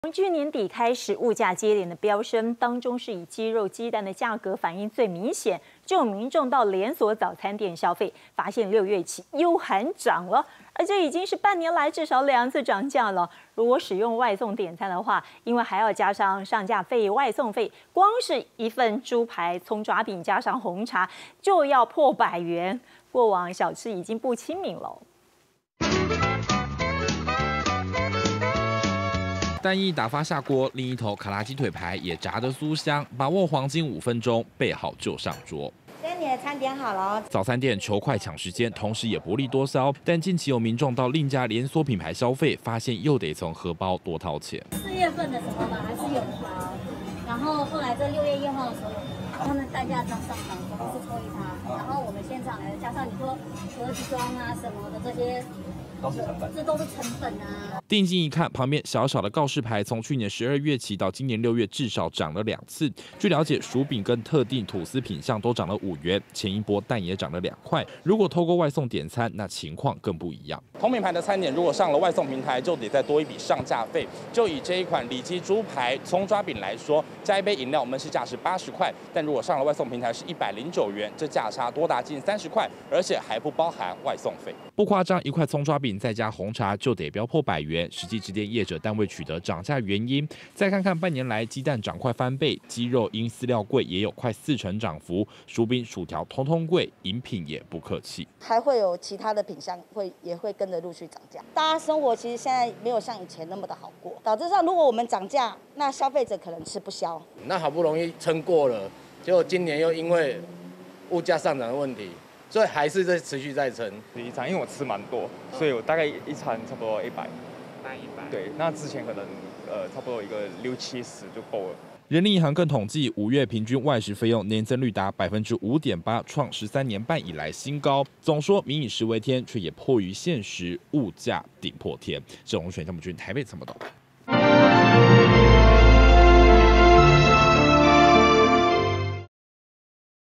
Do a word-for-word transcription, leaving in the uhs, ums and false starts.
从去年底开始，物价接连的飙升，当中是以鸡肉、鸡蛋的价格反应最明显。就有民众到连锁早餐店消费，发现六月起又喊涨了，而这已经是半年来至少两次涨价了。如果使用外送点餐的话，因为还要加上上架费、外送费，光是一份猪排、葱抓饼加上红茶就要破百元。过往小吃已经不亲民了。 蛋液打发下锅，另一头卡拉鸡腿排也炸得酥香，把握黄金五分钟，备好就上桌。 今天你的餐点好了。 早餐店求快抢时间，同时也薄利多销。但近期有民众到另家连锁品牌消费，发现又得从荷包多掏钱。 四月份的时候吧，还是有调，然后后来这六月一号的时候，他们单价上上涨，都是抽一趴。然后我们现场来加上你说盒子装啊什么的这些。 都是成本，这都是成本啊！ 定睛一看，旁边小小的告示牌，从去年十二月起到今年六月，至少涨了两次。据了解，薯饼跟特定吐司品项都涨了五元，前一波蛋也涨了两块。如果透过外送点餐，那情况更不一样。同品牌的餐点如果上了外送平台，就得再多一笔上架费。就以这一款里脊猪排葱抓饼来说，加一杯饮料，焖市价是八十块，但如果上了外送平台是一百零九元，这价差多达近三十块，而且还不包含外送费。不夸张，一块葱抓饼 再加红茶就得飙破百元，实际直店业者单位取得涨价原因。再看看半年来鸡蛋涨快翻倍，鸡肉因饲料贵也有快四成涨幅，薯饼、薯条通通贵，饮品也不客气。 还会有其他的品项会也会跟着陆续涨价。大家生活其实现在没有像以前那么的好过，导致上如果我们涨价，那消费者可能吃不消。 那好不容易撑过了，结果今年又因为物价上涨的问题。 所以还是在持续在撑。 第一餐，因为我吃蛮多，所以我大概一餐差不多一百。 那一百。 对，那之前可能呃差不多一个六七十就够了。 人力银行更统计，五月平均外食费用年增率达百分之五点八，创十三年半以来新高。总说民以食为天，却也迫于现实，物价顶破天。郑宏选、张木君台北怎么懂？